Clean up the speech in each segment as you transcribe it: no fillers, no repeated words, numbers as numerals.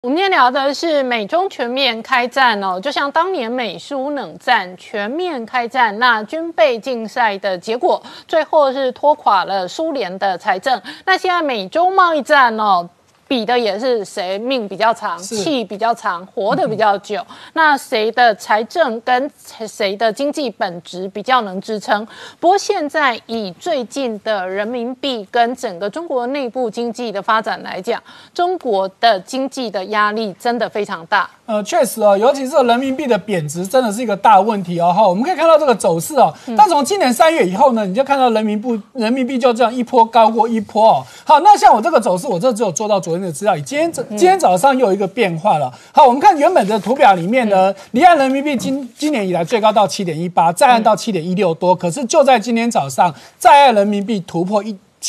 我们今天聊的是美中全面开战哦，就像当年美苏冷战全面开战，那军备竞赛的结果，最后是拖垮了苏联的财政。那现在美中贸易战哦，比的也是谁命比较长，气比较长，活得比较久。那谁的财政跟谁的经济本质比较能支撑？不过现在以最近的人民币跟整个中国内部经济的发展来讲，中国的经济的压力真的非常大。 确实哦，尤其是人民币的贬值真的是一个大问题哦。我们可以看到这个走势哦，但从今年3月以后呢，你就看到人民币就这样一波高过一波哦。好，那像我这个走势，我这只有做到昨天的资料，今天早上又有一个变化了。好，我们看原本的图表里面呢，离岸人民币今年以来最高到7.18，在岸到7.16多，可是就在今天早上，在岸人民币突破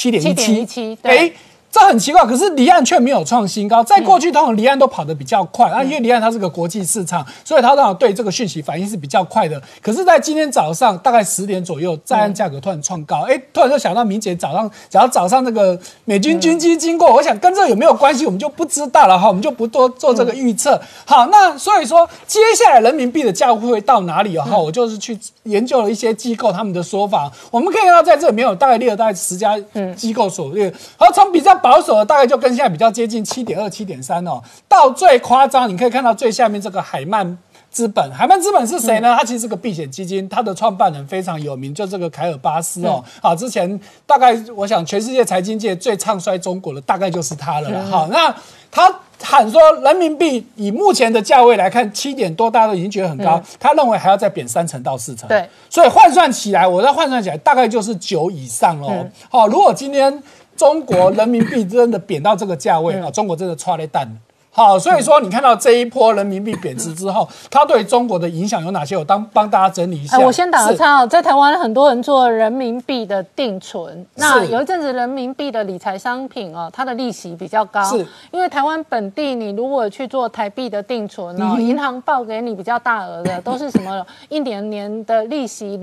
7.17，对。这很奇怪，可是离岸却没有创新高。在过去，通常离岸都跑得比较快因为离岸它是个国际市场，所以它当然对这个讯息反应是比较快的。可是，在今天早上大概10点左右，在岸价格突然创高，突然就想到明姐早上那个美军军机经过，我想跟这有没有关系，我们就不知道了哈，我们就不多做这个预测。好，那所以说接下来人民币的价会到哪里我就是去研究了一些机构他们的说法，我们可以看到在这里面有大概列了大概10家机构所列，然后从比较保守的大概就跟现在比较接近7.2、7.3哦，到最夸张，你可以看到最下面这个海曼资本。海曼资本是谁呢？它其实是个避险基金，它的创办人非常有名，就这个凯尔巴斯哦。好，之前大概我想全世界财经界最唱衰中国的大概就是他了啦。好，那他喊说人民币以目前的价位来看7点多，大家都已经觉得很高，他认为还要再贬3成到4成。对，所以换算起来，大概就是9以上喽。好，如果今天中国人民币真的贬到这个价位中国真的踹了蛋。好，所以说你看到这一波人民币贬值之后，它对中国的影响有哪些？我帮大家整理一下。 我先打个岔在台湾很多人做人民币的定存，那有一阵子人民币的理财商品它的利息比较高，因为台湾本地你如果去做台币的定存银行报给你比较大额的都是什么一年的利息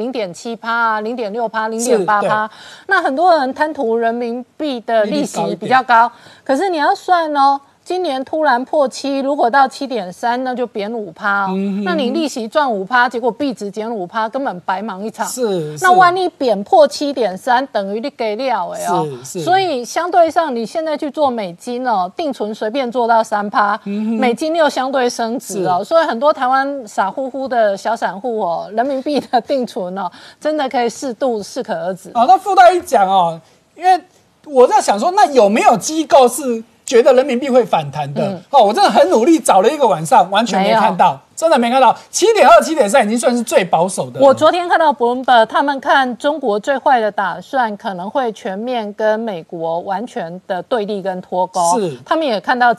0.7%、0.6%、0.8%，那很多人贪图人民币的利息比较高，可是你要算今年突然破7，如果到7.3，那就贬5%那你利息赚5%，结果币值减5%，根本白忙一场。那万一贬破7.3，等于你给料所以相对上，你现在去做美金定存随便做到3%，美金又相对升值所以很多台湾傻乎乎的小散户人民币的定存真的可以适可而止。 那附带一讲因为我在想说，那有没有机构是觉得人民币会反弹的？我真的很努力找了一个晚上，完全没看到。真的没看到7.2、7.3已经算是最保守的了。 我昨天看到 Bloomberg 他们看中国最坏的打算可能会全面跟美国完全的对立跟脱钩，他们也看到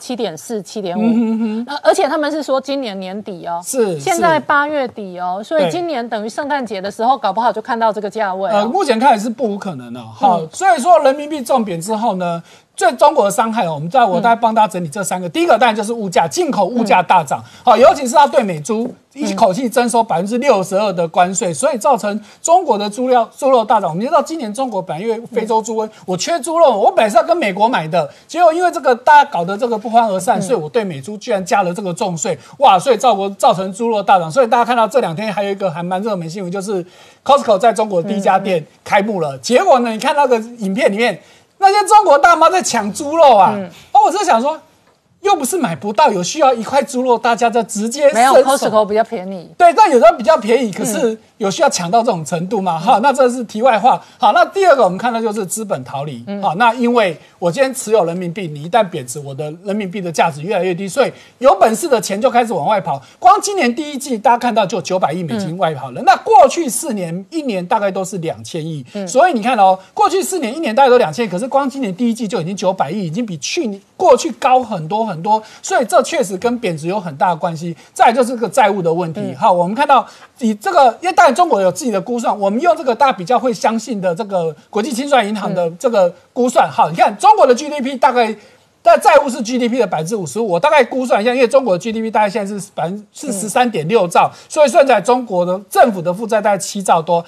7.4、7.5，而且他们是说今年年底现在8月底所以今年等于圣诞节的时候，搞不好就看到这个价位目前看来是不无可能的。好，所以说人民币重贬之后呢，对中国的伤害我大概帮大家整理这3个。第一个当然就是物价，进口物价大涨，尤其是它对美猪一口气征收62%的关税，所以造成中国的猪肉大涨。我们知道今年中国本来因为非洲猪瘟，我缺猪肉，我本来是要跟美国买的，结果因为这个大家搞得这个不欢而散，所以我对美猪居然加了这个重税，哇！所以造成猪肉大涨。所以大家看到这2天还有一个还蛮热门新闻，就是 Costco 在中国第一家店开幕了。结果呢，你看那个影片里面，那些中国大妈在抢猪肉我在想说，又不是买不到，有需要1块猪肉，大家就直接没有 Costco 比较便宜， 对，但有时候比较便宜，可是有需要抢到这种程度吗？好，那这是题外话。好，那第二个我们看到就是资本逃离。好，那因为我今天持有人民币，你一旦贬值，我的人民币的价值越来越低，所以有本事的钱就开始往外跑。光今年第一季大家看到就900亿美金外跑了，那过去4年1年大概都是2000亿，所以你看过去4年1年大概都2000亿，可是光今年第一季就已经900亿，已经比过去高很多很多，所以这确实跟贬值有很大的关系。再来就是个债务的问题。好，我们看到以这个，因为当然中国有自己的估算，我们用这个大家比较会相信的这个国际清算银行的这个估算。好，你看中国的 GDP 大概但债务是 GDP 的55%，我大概估算一下，因为中国的 GDP 大概现在是13.6兆，所以算起来中国的政府的负债大概7兆多。但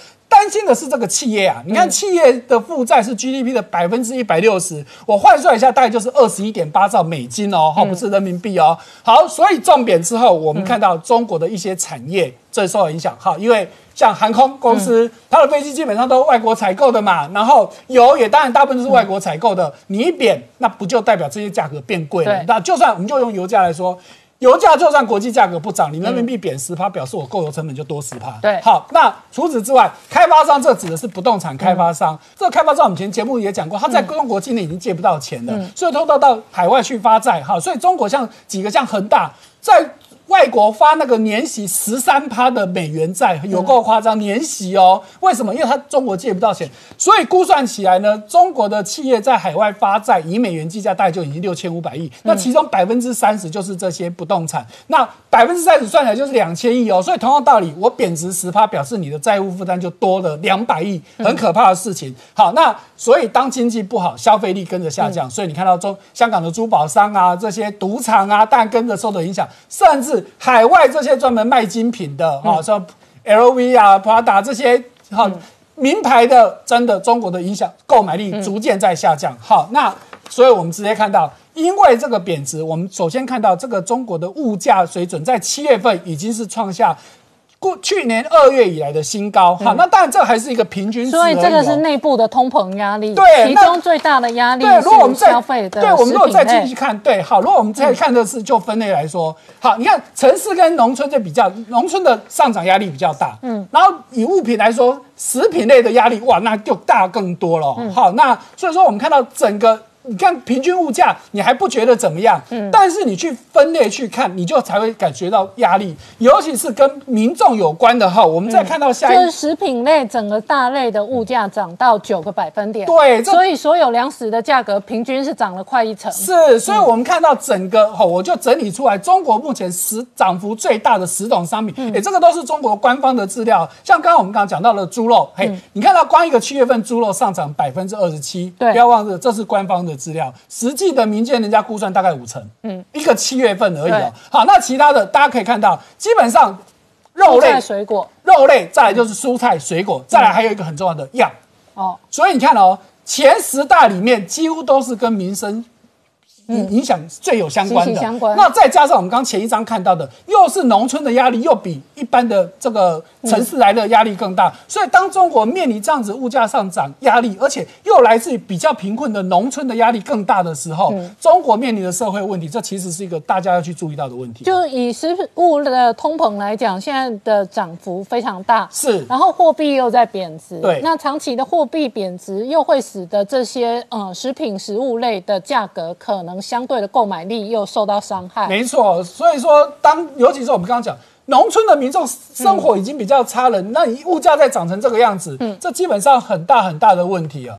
担心的是这个企业啊，你看企业的负债是 GDP 的160%，我换算一下，大概就是21.8兆美金哦，不是人民币哦。好，所以重贬之后，我们看到中国的一些产业最受影响。好，因为像航空公司，它的飞机基本上都是外国采购的嘛，然后油也当然大部分都是外国采购的，你一贬，那不就代表这些价格变贵了？那就算我们就用油价来说，油价就算国际价格不涨，你人民币贬10%，表示我购油成本就多10%。 对， 好，那除此之外，开发商这指的是不动产开发商，这个开发商我们前节目也讲过，他在中国境内已经借不到钱了，所以偷偷到海外去发债。好，所以中国像几个像恒大在外国发那个年息13%的美元债，有够夸张，年息哦。为什么？因为他中国借不到钱，所以估算起来呢，中国的企业在海外发债以美元计价，大概就已经6500亿。那其中30%就是这些不动产，那30%算起来就是2000亿哦。所以同样道理，我贬值10%，表示你的债务负担就多了200亿，很可怕的事情。好，那所以当经济不好，消费力跟着下降，所以你看到香港的珠宝商啊，这些赌场啊，当然跟着受到影响，甚至海外这些专门卖精品的像 LV 啊、Prada 这些名牌的，真的中国的影响购买力逐渐在下降。好，那所以我们直接看到，因为这个贬值，我们首先看到这个中国的物价水准在7月份已经是创下去年2月以来的新高。好，那当然这还是一个平均值而已， 所以这个是内部的通膨压力。 对， 其中最大的压力是消费的食品类。 对，我们如果再继续看，对，好，如果我们再看的是就分类来说，好，你看城市跟农村就比较，农村的上涨压力比较大，然后以物品来说，食品类的压力哇，那就大更多了。好，那所以说我们看到整个。你看平均物价，你还不觉得怎么样？但是你去分类去看，你就才会感觉到压力，尤其是跟民众有关的哈。我们再看到下一， 就是食品类整个大类的物价涨到9个百分点， 对， 所以所有粮食的价格平均是涨了快1成。 是，所以我们看到整个我就整理出来，中国目前涨幅最大的10种商品，这个都是中国官方的资料。像刚刚我们讲到的猪肉，你看到光一个7月份猪肉上涨27%，对，不要忘了这是官方的资料，实际的民间人家估算大概5成，一个7月份而已哦。好，那其他的大家可以看到，基本上肉类、 水果、 肉类，再来就是蔬菜、水果，再来还有一个很重要的药哦。所以你看哦，前10大里面几乎都是跟民生影响最有相关的。那再加上我们刚前一章看到的，又是农村的压力，又比一般的这个城市来的压力更大。所以当中国面临这样子物价上涨压力，而且又来自于比较贫困的农村的压力更大的时候，中国面临的社会问题，这其实是一个大家要去注意到的问题。 就以食物的通膨来讲，现在的涨幅非常大， 是， 然后货币又在贬值， 对， 那长期的货币贬值又会使得这些食品食物类的价格可能相对的购买力又受到伤害。 没错，所以说尤其是我们刚刚讲，农村的民众生活已经比较差了，那你物价再涨成这个样子，这基本上很大很大的问题啊。